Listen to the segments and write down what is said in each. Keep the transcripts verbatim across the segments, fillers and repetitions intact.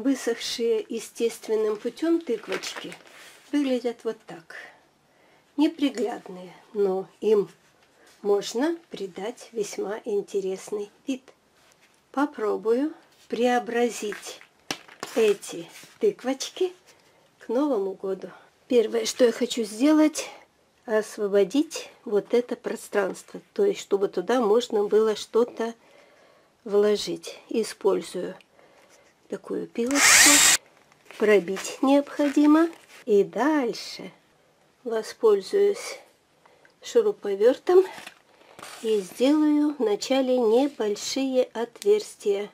Высохшие естественным путем тыквочки выглядят вот так. Неприглядные, но им можно придать весьма интересный вид. Попробую преобразить эти тыквочки к Новому году. Первое, что я хочу сделать, освободить вот это пространство, то есть чтобы туда можно было что-то вложить. Использую такую пилочку, пробить необходимо, и дальше воспользуюсь шуруповертом и сделаю вначале небольшие отверстия.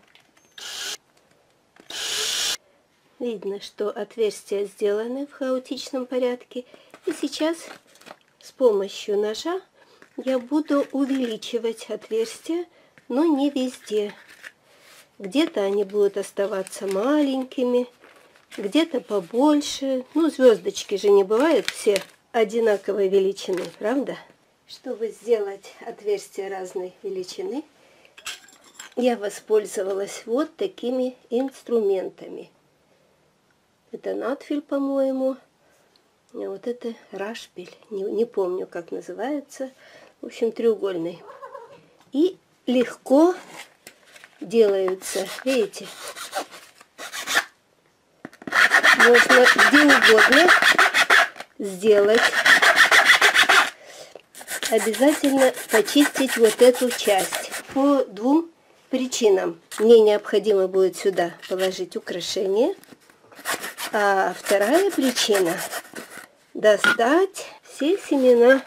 Видно, что отверстия сделаны в хаотичном порядке, и сейчас с помощью ножа я буду увеличивать отверстия, но не везде. Где-то они будут оставаться маленькими, где-то побольше. Ну, звездочки же не бывают все одинаковой величины, правда? Чтобы сделать отверстия разной величины, я воспользовалась вот такими инструментами. Это надфиль, по-моему, а вот это рашпиль, не, не помню, как называется, в общем, треугольный. И легко делаются, видите, можно где угодно сделать. Обязательно почистить вот эту часть по двум причинам. Мне необходимо будет сюда положить украшение, а вторая причина — достать все семена.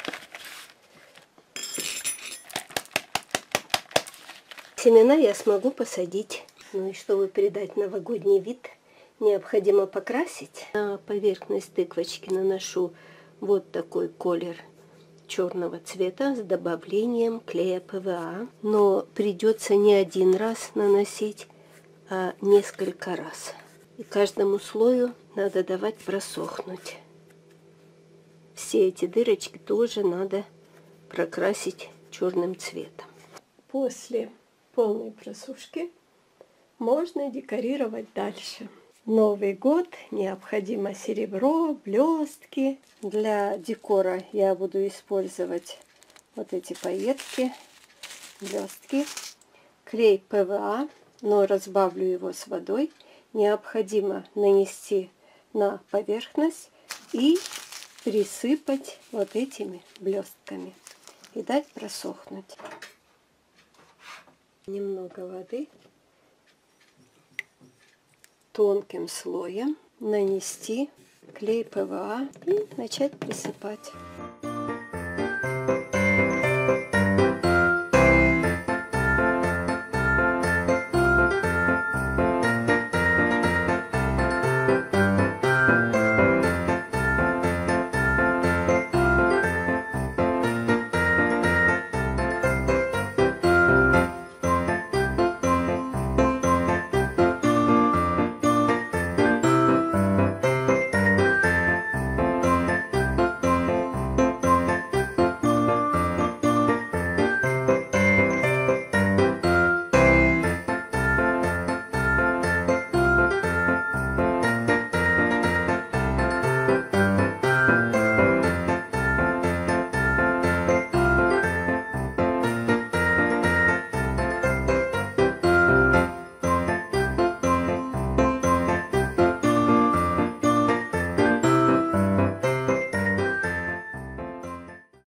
Семена я смогу посадить. Ну и чтобы придать новогодний вид, необходимо покрасить. На поверхность тыквочки наношу вот такой колер черного цвета с добавлением клея пэ вэ а. Но придется не один раз наносить, а несколько раз. И каждому слою надо давать просохнуть. Все эти дырочки тоже надо прокрасить черным цветом. После полной просушки можно декорировать дальше. Новый год, необходимо серебро, блестки. Для декора я буду использовать вот эти пайетки, блестки, клей пэ вэ а, но разбавлю его с водой. Необходимо нанести на поверхность и присыпать вот этими блестками и дать просохнуть. Немного воды, тонким слоем нанести клей пэ вэ а и начать присыпать.